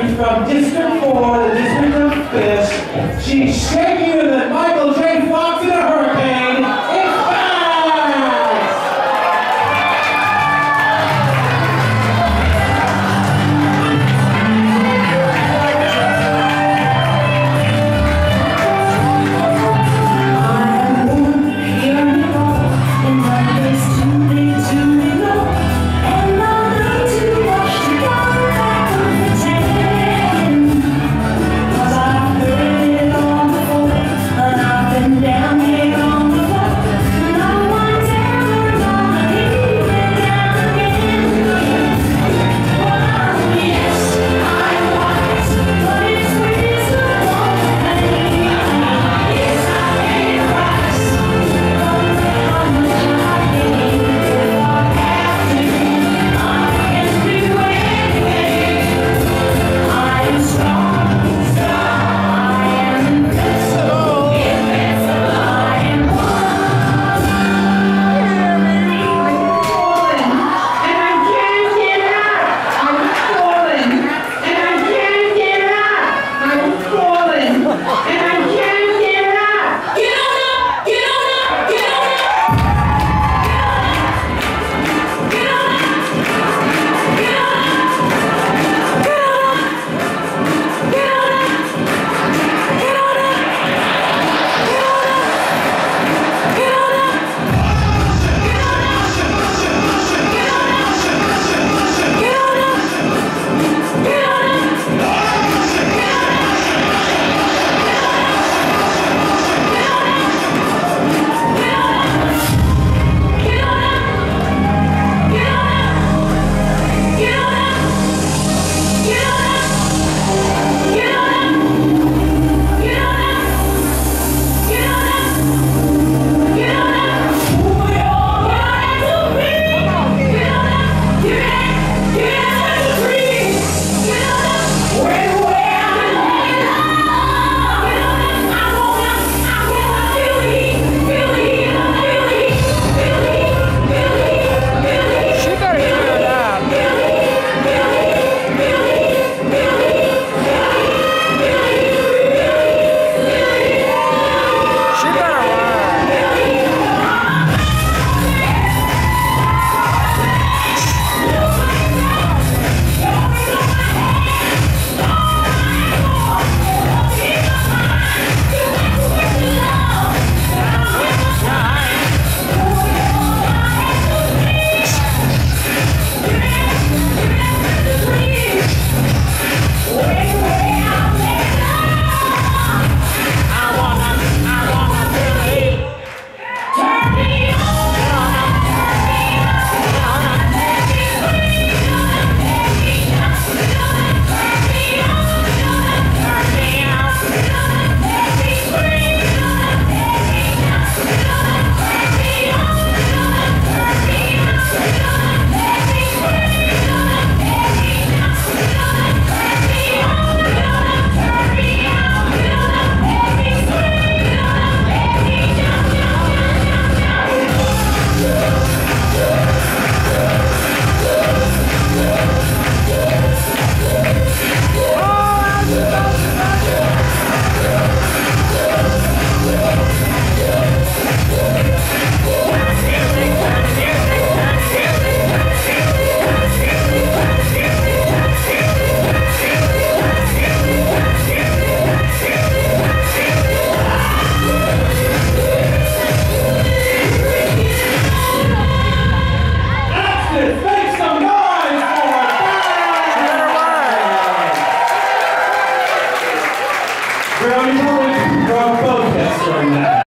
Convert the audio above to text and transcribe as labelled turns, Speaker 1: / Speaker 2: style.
Speaker 1: She's from District 4, the District of Fish. She's shakier than Michael J. Fox in a hurricane. It's Bags!
Speaker 2: I'm born here in the fall, in my place too late to know, and I'll need to wash the water back of the tank. 'Cause I've heard it all before, and I've been down here on the floor. No one's ever gonna leave me down again. Oh yes, I'm wise, but it's wisdom won't pay. Yes, I pay the price. How much I pay if I have to. I can do anything. I am strong, I am invincible, invincible. I am one.
Speaker 3: And I can't get out. I was falling. And I can't get out. I was falling. And I can't get out. Get on up. Get on up. Get on up. Get on up. Get on up. Get on up. Get on up. Get on up. Get on up.
Speaker 1: Make some noise for Bags! Brownie, we're protester in that.